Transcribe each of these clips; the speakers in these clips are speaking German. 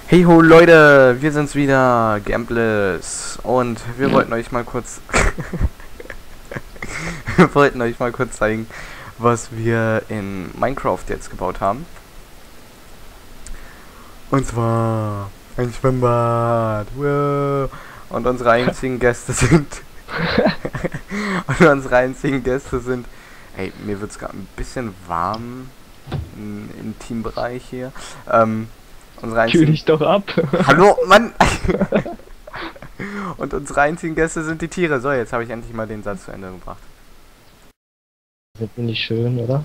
Hey ho Leute, wir sind's wieder, Gambless, und wir wollten euch mal kurz zeigen, was wir in Minecraft jetzt gebaut haben. Und zwar ein Schwimmbad. Wow. Und unsere einzigen Gäste sind hey, mir wird's gerade ein bisschen warm im Teambereich hier. Kühl dich doch ab. Hallo, Mann! Und unsere einzigen Gäste sind die Tiere. So, jetzt habe ich endlich mal den Satz zu Ende gebracht. Sind wir nicht schön, oder?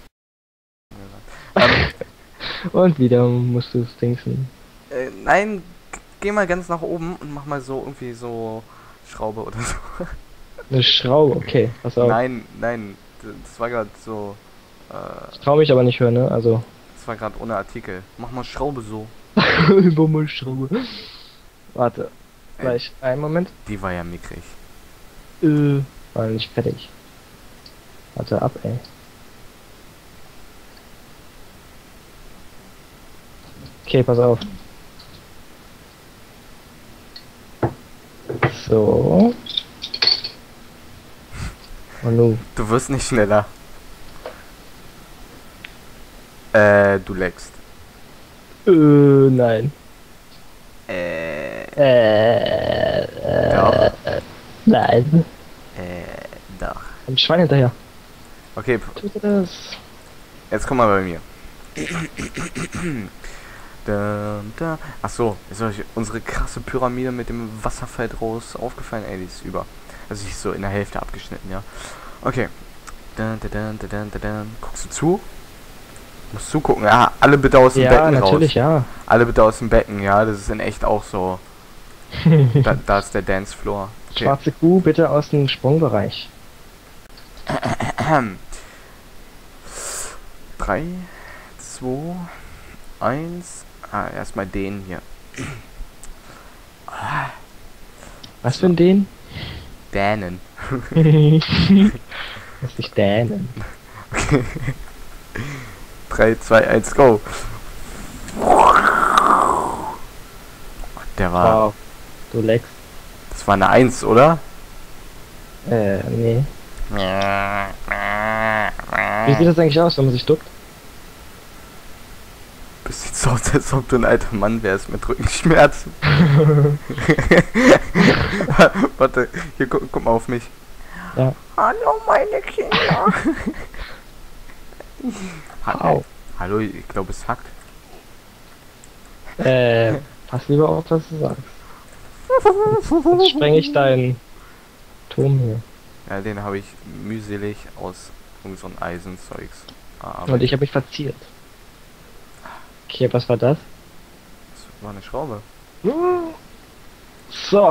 Und wieder musst du es dingsen. Nein, geh mal ganz nach oben und mach mal so irgendwie so Schraube oder so. Eine Schraube, okay, pass auf. Nein, das war gerade so. Ich trau mich aber nicht hören, ne? Also. Das war gerade ohne Artikel. Mach mal Schraube so. Schraube. Warte. Gleich. Einen Moment. Die war ja mickrig. War nicht fertig. Warte ab, ey. Okay, pass auf. So. Und nun. Du wirst nicht schneller. Du leckst. Nein. Doch. Nein. Doch. Ein Schwein hinterher. Okay, Tut er das? jetzt komm mal bei mir. Da. Ach so, ist euch unsere krasse Pyramide mit dem Wasserfall draus aufgefallen? Ey, die ist über. Also die ist so in der Hälfte abgeschnitten, ja. Okay. Guckst du zu? Musst zugucken. Ja, alle bitte aus dem Becken raus. Ja, natürlich, ja. Alle bitte aus dem Becken, ja. Das ist in echt auch so. Da ist der Dancefloor. Okay. Schwarze Kuh, bitte aus dem Sprungbereich. 3, 2, 1. Erstmal den hier. Was für ein den? Dänen. Lass dich dänen. Okay. 3, 2, 1, go. Der war. Wow. Du leckst. Das war eine 1, oder? Nee. Wie sieht das eigentlich aus, wenn man sich duckt? Das sieht so aus, als ob du ein alter Mann wärst mit Rückenschmerzen. Warte, hier guck mal auf mich. Ja. Hallo meine Kinder. Au. Hallo, ich glaube es hackt. Pass lieber auf, was du sagst. Jetzt spreng ich deinen Turm hier. Ja, den habe ich mühselig aus irgend so ein Eisenzeugs. Und ich habe mich verziert. Okay, was war das? Das war eine Schraube. So.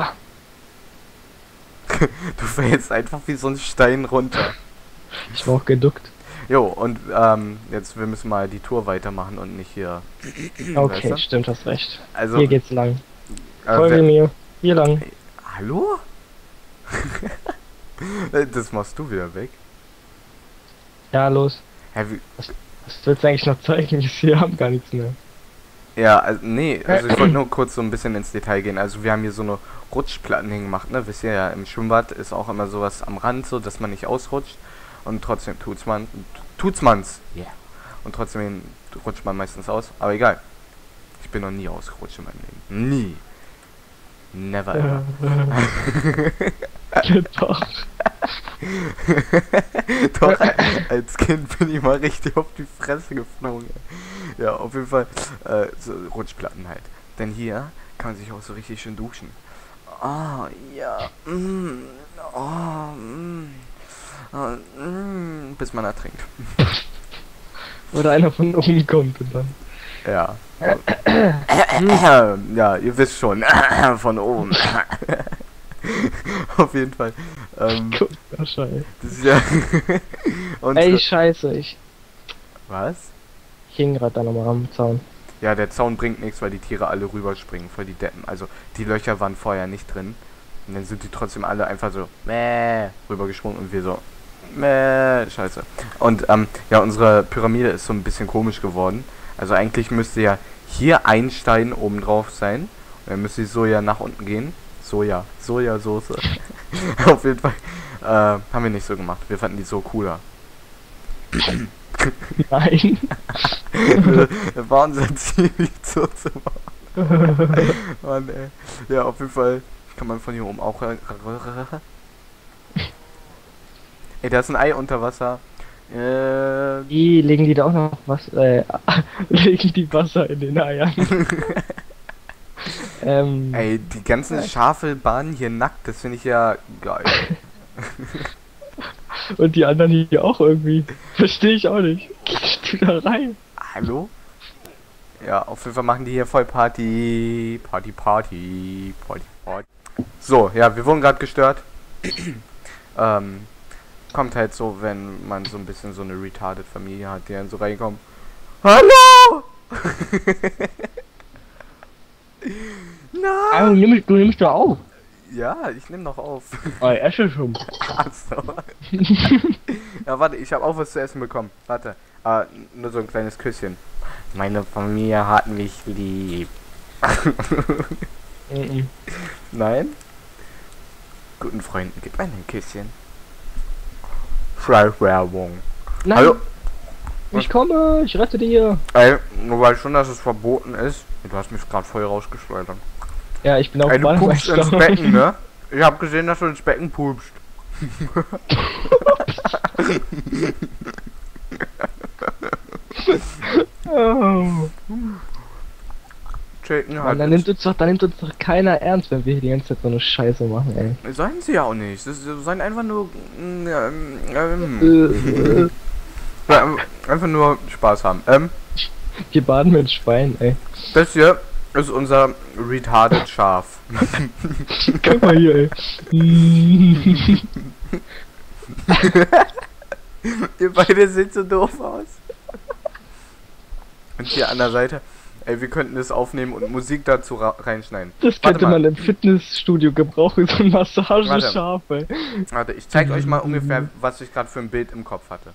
Du fällst einfach wie so ein Stein runter. Ich war auch geduckt. Jo, und jetzt wir müssen mal die Tour weitermachen und nicht hier. Okay, weißt du? stimmt, hast recht. Also, Hier geht's lang. Folge mir. Hier lang. Hallo? Das machst du wieder weg. Ja, los. Hä, Was willst du eigentlich noch zeigen? Wir haben gar nichts mehr. ja, also, nee, also ich wollte nur kurz so ein bisschen ins Detail gehen. Also wir haben hier so eine Rutschplatten hingemacht, ne? Wisst ihr ja, im Schwimmbad ist auch immer sowas am Rand, so dass man nicht ausrutscht. Und trotzdem tut's. Yeah. Und trotzdem rutscht man meistens aus. Aber egal. Ich bin noch nie ausgerutscht in meinem Leben. Nie. Never ever. Doch. Doch, als Kind bin ich mal richtig auf die Fresse geflogen. Ja, auf jeden Fall so Rutschplatten halt. Denn hier kann man sich auch so richtig schön duschen. Ah, ja. Bis man ertrinkt. Oder einer von oben kommt und dann. Ja. Ja, ihr wisst schon. Von oben. Auf jeden Fall. Guck, Scheiße. Das ist ja. Ey, scheiße, Was? Ich hing gerade da nochmal am Zaun. Ja, der Zaun bringt nichts, weil die Tiere alle rüberspringen, voll die Deppen. Also, die Löcher waren vorher nicht drin. Und dann sind die trotzdem alle einfach so rübergesprungen und wir so scheiße. Und ja, unsere Pyramide ist so ein bisschen komisch geworden. Also eigentlich müsste ja hier ein Stein oben drauf sein. Und dann müsste die Soja nach unten gehen. Sojasauce. Auf jeden Fall. Haben wir nicht so gemacht. Wir fanden die so cooler. Nein. Das war unser Ziel, die so zu machen. Mann, ey. Ja, auf jeden Fall kann man von hier oben auch... Ey, da ist ein Ei unter Wasser. Legen die da auch noch was? Legen die Wasser in den Eiern? Ey, die ganzen Schafe baden hier nackt. Das finde ich ja geil. Und die anderen hier auch irgendwie. Verstehe ich auch nicht. Gehst du da rein? Hallo? Ja, auf jeden Fall machen die hier voll Party. Party. So, ja, wir wurden gerade gestört. Kommt halt so, wenn man so ein bisschen so eine retarded Familie hat, die dann so reinkommen. Hallo! Nein! Du nimmst doch auf. Ja, ich nehme noch auf. Oh, Esche schon. Achso. Ja, warte, ich habe auch was zu essen bekommen. Warte. Nur so ein kleines Küsschen. Meine Familie hat mich lieb. Nein? Guten Freunden, gib mir ein Küsschen. Schleichwerbung. Nein. Hallo? Ich komme, ich rette dir. Ey, nur weil schon, dass es verboten ist. Du hast mich gerade voll rausgeschleudert. Ja, ich bin auch Ey, du pupst ins Becken, ne? Ich hab gesehen, dass du ins Becken pupst. Oh. Chicken Mann, da nimmt uns doch keiner ernst, wenn wir hier die ganze Zeit so eine Scheiße machen, ey. Sollen sie ja auch nicht. Das sollen einfach nur einfach nur Spaß haben. Wir baden mit Schwein, ey. Das hier ist unser retarded Schaf. Guck mal hier, ey. Ihr beide seht so doof aus. Und hier an der Seite, ey, wir könnten das aufnehmen und Musik dazu reinschneiden. Das könnte man im Fitnessstudio gebrauchen, so ein Massageschaf, ey. Warte, ich zeig euch mal ungefähr, was ich gerade für ein Bild im Kopf hatte.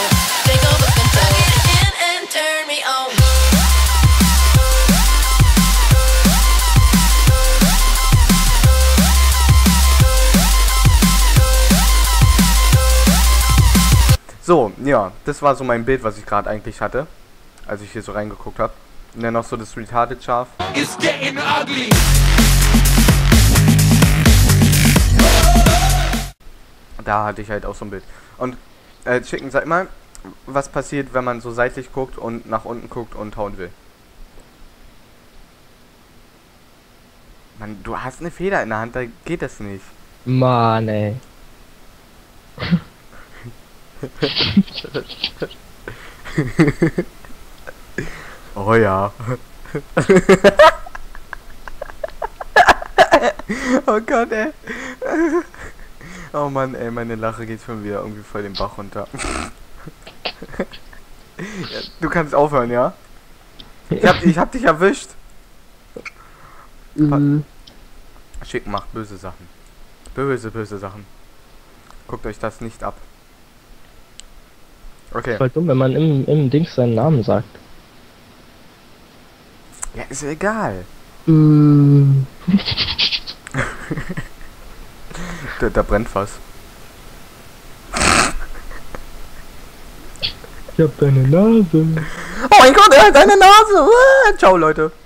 So, ja, das war so mein Bild, was ich gerade eigentlich hatte, als ich hier so reingeguckt habe. Und dann noch so das retarded Schaf. Da hatte ich halt auch so ein Bild. Und Chicken, sag mal, was passiert, wenn man so seitlich guckt und nach unten guckt und hauen will? Mann, du hast eine Feder in der Hand, da geht das nicht. Mann, ey. Oh ja. Oh Gott, ey. Oh Mann, ey, meine Lache geht schon wieder irgendwie voll den Bach runter. Ja, du kannst aufhören, ja? Ich hab dich erwischt. Schick macht böse Sachen. Böse Sachen. Guckt euch das nicht ab. Okay. Voll dumm, wenn man im Dings seinen Namen sagt. Ja, ist egal. Da brennt was. Ich hab deine Nase. Oh mein Gott, er hat deine Nase. Ciao, Leute.